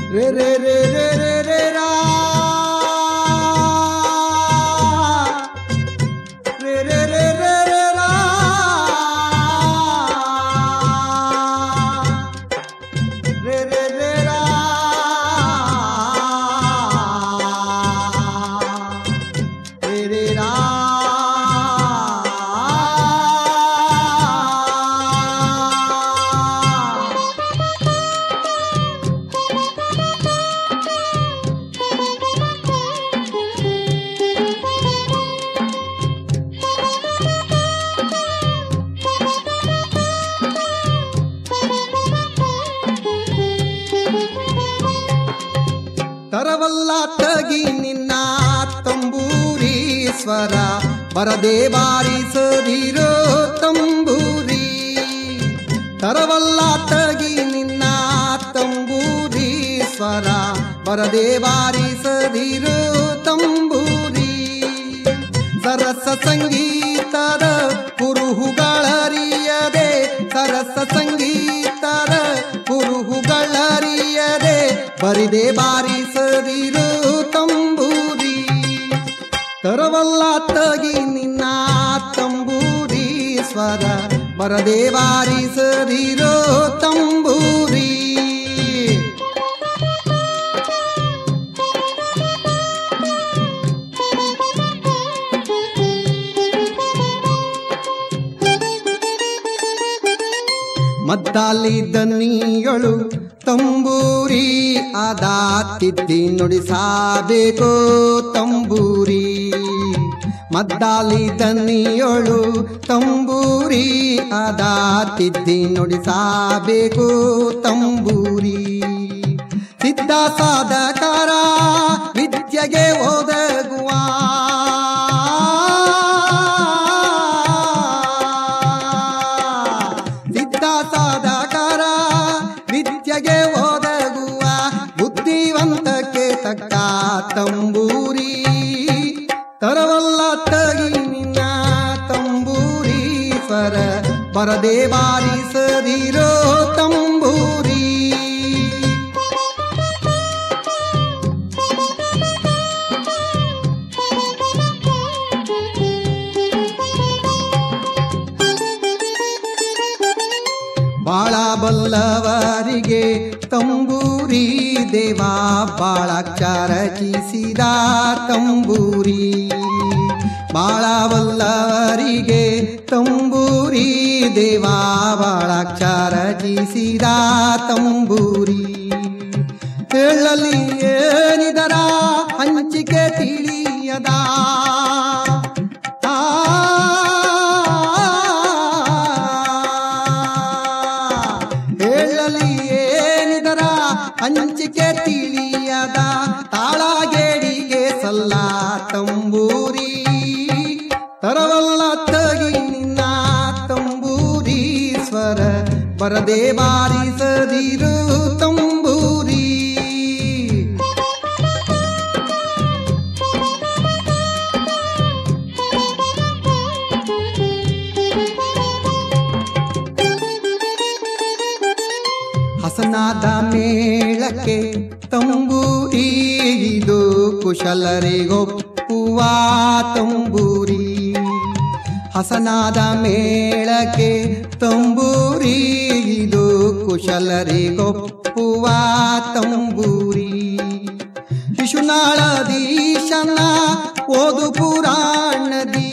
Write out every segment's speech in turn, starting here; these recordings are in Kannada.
रे रे रे रे रे रे रा रे रे रे रे रे रा रे रे रे रा रे रे रा ತರವಲ್ಲ ತಗಿ ನಿನ್ನ ತಂಬೂರಿ ಸ್ವರ ಬರದೆ ಬಾರಿಸದಿರೋ ತಂಬೂರಿ ತರವಲ್ಲ ತಗಿ ನಿನ್ನ ತಂಬೂರಿ ಸ್ವರ ಬರದೆ ಬಾರಿಸದಿರೋ ತಂಬೂರಿ ಸರಸ ಸಂಗೀತದ ಕುರುಹುಗಳರಿಯದೆ ಸರಸ ಸಂಗೀತದ ಕುರುಹುಗಳರಿಯದೆ ಬರಿದೆ ಬಾರಿಸದಿರು ತಂಬೂರಿ ತರವಲ್ಲ ತಗಿ ನಿನ್ನ ತಂಬೂರಿ ಸ್ವರ ಬರದೆ ಬಾರಿಸದಿರೋ ತಂಬೂರಿ ಮದ್ದಾಲಿ ದನಿಯಳು ತಂಬೂರಿ ಆದ ತಿದ್ದಿ ನುಡಿಸಬೇಕು ತಂಬೂರಿ ಮದ್ದಾಲಿ ದನಿಯಳು ತಂಬೂರಿ ಆದ ತಿದ್ದಿ ನುಡಿಸಬೇಕು ತಂಬೂರಿ ಸಿದ್ಧ ಸಾಧಕರ ವಿದ್ಯೆಗೆ ಒದಗುವ ಸಾಧಕರ ವಿದ್ಯೆಗೆ ಒದಗುವ ಬುದ್ಧಿವಂತಕ್ಕೆ ತಕ್ಕ ತಂಬೂರಿ ತರವಲ್ಲ ತಗಿ ನಿನ್ನ ತಂಬೂರಿ ಸ್ವರ ಬರದೆ ಬಾರಿಸದಿರೋ ತಂಬೂರಿ ಬಾಳ ಬಲ್ಲವರಿಗೆ ತಂಬೂರಿ ದೇವ ಬಾಳಾಕ್ಷರ ರಚಿಸಿದ ತಂಬೂರಿ ಬಾಳ ಬಲ್ಲವರಿಗೆ ತಂಬೂರಿ ದೇವ ಬಾಳಾಕ್ಷರ ರಚಿಸಿದ ತಂಬೂರಿ ಹೇಳಲಿ ಏನಿದರ ಹಂಚಿಕೆ ತಿಳಿಯದ ಹಂಚಿಕೆ ತಿಳಿಯದ ತಾಳಗೇಡಿಗೆ ಸಲ್ಲ ತಂಬೂರಿ ತರವಲ್ಲ ತಗಿ ನಿನ್ನ ತಂಬೂರಿ ಸ್ವರ ಬರದೆ ಬಾರಿಸದಿರು ತಂಬೂರಿ ಹಸನಾದ ಮೇಳಕ್ಕೆ ತಂಬೂರಿ ಇದು ಕುಶಲರಿಗೊಪ್ಪುವ ತಂಬೂರಿ ಹಸನಾದ ಮೇಳಕ್ಕೆ ತಂಬೂರಿ ಇದು ಕುಶಲರಿಗೊಪ್ಪುವ ತಂಬೂರಿ ಶಿಶುನಾಳದೀಶನ ಓದು ಪುರಾಣದಿ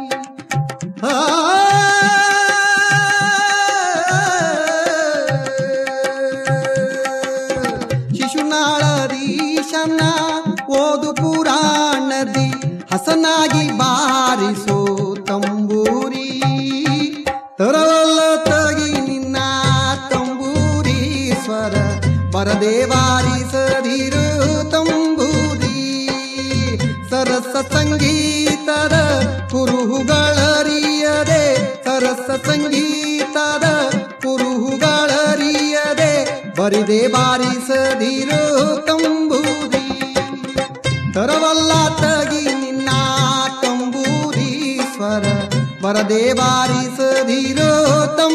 ಶಿಶುನಾಳದೀಶನ ಓದು ಪುರಾಣದಿ ಹಸನಾಗಿ ಬಾರಿಸೋ ತಂಬೂರಿ ತರವಲ್ಲ ತಗಿ ನಿನ್ನ ತಂಬೂರಿ ಸ್ವರ ಬರದೆ ಬಾರಿಸದಿರು ತಂಬೂರಿ ಸರಸ ಸಂಗೀತದ ಕುರುಹುಗಳರಿಯದೆ ಸರಸ ಸಂಗೀತದ ಕುರುಹುಗಳರಿಯದೆ ಬರಿದೆ ಬಾರಿಸದಿರು ತಂಬೂರಿ ತರವಲ್ಲ ತಗಿ ನಿನ್ನ ತಂಬೂರಿ ಸ್ವರ ಬರದೆ ಬಾರಿಸದಿರೋ